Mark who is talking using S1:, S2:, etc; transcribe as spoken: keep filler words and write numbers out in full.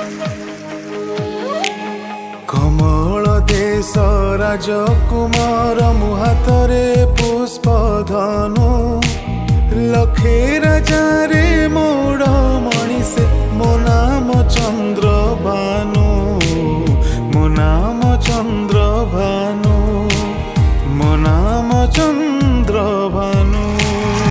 S1: कमल देश राजकुमार मुहातरे पुष्पधनु लखे राजारे मोड़ मणिसे मो नाम चंद्र बानु मो नाम चंद्र